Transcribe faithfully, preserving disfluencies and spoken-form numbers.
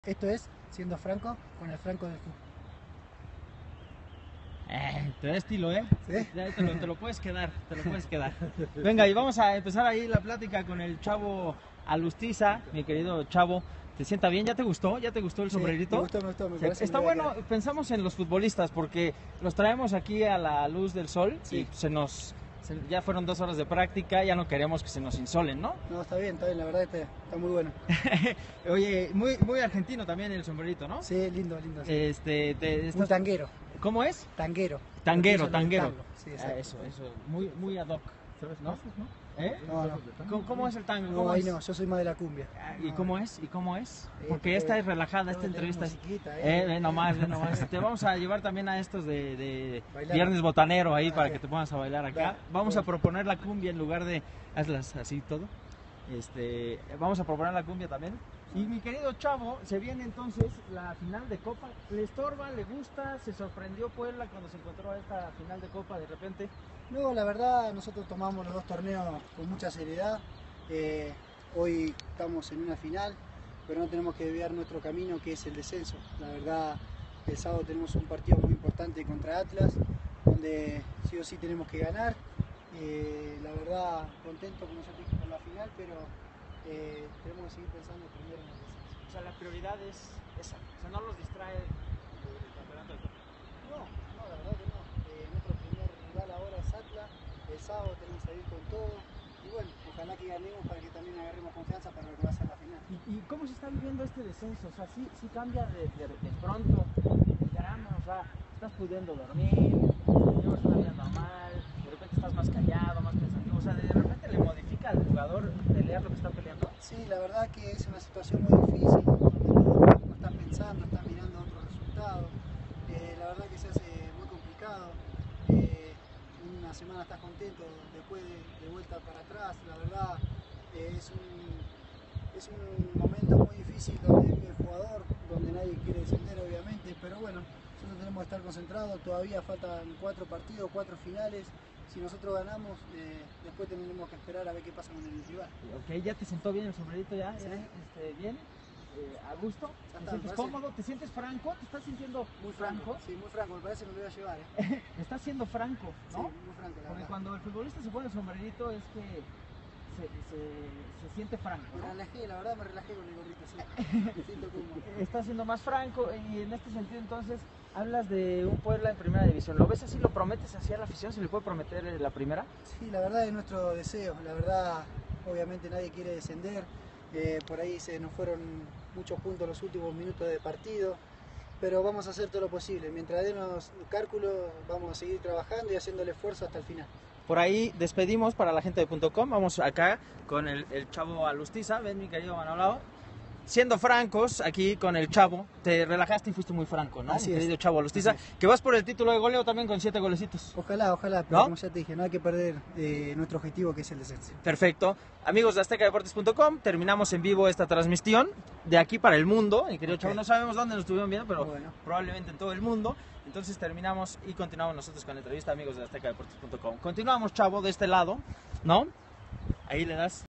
Esto es Siendo Franco con el Franco del fútbol. Eh, te da estilo, ¿eh? ¿Sí? Ya te lo, te lo puedes quedar, te lo puedes quedar. Venga, y vamos a empezar ahí la plática con el Chavo Alustiza, mi querido Chavo. ¿Te sienta bien? ¿Ya te gustó? ¿Ya te gustó el Sí, sombrerito? me gustó, me gustó, me Sí, parece está que me va a bueno, quedar. pensamos en los futbolistas porque los traemos aquí a la luz del sol Sí. y se nos... se- ya fueron dos horas de práctica, ya no queremos que se nos insolen, ¿no? No, está bien, está bien, la verdad está, está muy bueno. Oye, muy, muy argentino también el sombrerito, ¿no? Sí, lindo, lindo. Sí. Este, te, Un estás- tanguero, ¿Cómo es? tanguero. Tanguero, Lo que usan en el tanguero. tango. Sí, Ah, exacto. eso, eso, muy, muy ad hoc, ¿no? ¿Eh? No, no. ¿Cómo, cómo es el tango? No, ¿Cómo ahí es? no, yo soy más de la cumbia. Ah, ¿Y cómo es? ¿Y cómo es? Eh, Porque esta eh, es relajada, esta no, entrevista es... tenemos musiquita, Eh, ve nomás, ve nomás. Te vamos a llevar también a estos de, de Bailar. Viernes Botanero ahí Ah, para ok. que te pongas a bailar acá. Dale, Vamos a bueno. proponer la cumbia en lugar de hazlas así todo. Este, vamos a proponer la cumbia también. Y mi querido Chavo, se viene entonces la final de Copa. ¿Le estorba? ¿Le gusta? ¿Se sorprendió Puebla cuando se encontró a esta final de Copa de repente? No, la verdad, nosotros tomamos los dos torneos con mucha seriedad. Eh, hoy estamos en una final, pero no tenemos que desviar nuestro camino, que es el descenso. La verdad, el sábado tenemos un partido muy importante contra Atlas, donde sí o sí tenemos que ganar. Eh, la verdad, contento, como ya te dije, por la final, pero eh, tenemos que seguir pensando primero en el descenso. O sea, la prioridad es esa. O sea, no los distrae el campeonato de Copa. No, no, la verdad que no. Eh, nuestro primer rival ahora es Atlas. El sábado tenemos que ir con todo. Y bueno, ojalá que ganemos para que también agarremos confianza para lo que va a ser la final. ¿Y, y cómo se está viviendo este descenso? O sea, sí, sí cambia de, de, de pronto el drama, o sea, estás pudiendo dormir, llevas una vida normal, de repente estás más callado, más pensativo, o sea, de repente le modifica al jugador pelear lo que está peleando. Sí, la verdad que es una situación muy difícil, donde todo el tiempo estás pensando, estás mirando otros resultados. Eh, la verdad que se hace muy complicado. Eh, una semana estás contento, después de, de vuelta para atrás. La verdad eh, es, un, es un momento muy difícil donde vive el jugador, donde nadie quiere descender obviamente, pero bueno, nosotros tenemos que estar concentrados. Todavía faltan cuatro partidos, cuatro finales. Si nosotros ganamos, eh, después tendremos que esperar a ver qué pasa con el rival. Ok, ya te sentó bien el sombrerito, ya, Sí. ya, este, bien, eh, a gusto, Ya te está, sientes me parece- cómodo, te sientes franco, te estás sintiendo Muy franco, sí, muy franco, me parece que me lo voy a llevar, ¿eh? estás siendo franco, Sí, ¿no? muy franco, la Porque verdad. cuando el futbolista se pone el sombrerito es que se, se, se siente franco, Me ¿no? relajé, la verdad me relajé con el gorrito, sí. Me siento cómodo. Está siendo más franco y en este sentido entonces hablas de un Puebla en primera división. ¿Lo ves así? ¿Lo prometes así a la afición? ¿Se le puede prometer eh, la primera? Sí, la verdad es nuestro deseo, la verdad, obviamente nadie quiere descender, eh, por ahí se nos fueron muchos puntos los últimos minutos de partido, pero vamos a hacer todo lo posible. Mientras demos cálculos, vamos a seguir trabajando y haciendo el esfuerzo hasta el final. Por ahí despedimos para la gente de punto com. Vamos acá con el, el Chavo Alustiza. Ven, mi querido Manolao. Siendo francos, aquí con el Chavo, te relajaste y fuiste muy franco, ¿no? Así mi es. querido Chavo Alustiza, Así que vas por el título de goleo también con siete golecitos. Ojalá, ojalá, pero ¿No? como ya te dije, no hay que perder eh, nuestro objetivo, que es el descenso. Perfecto. Amigos de azteca deportes punto com, terminamos en vivo esta transmisión de aquí para el mundo. Mi querido Ok. Chavo, no sabemos dónde nos estuvieron viendo, pero Bueno. probablemente en todo el mundo. Entonces terminamos y continuamos nosotros con la entrevista, amigos de azteca deportes punto com. Continuamos, Chavo, de este lado, ¿no? Ahí le das.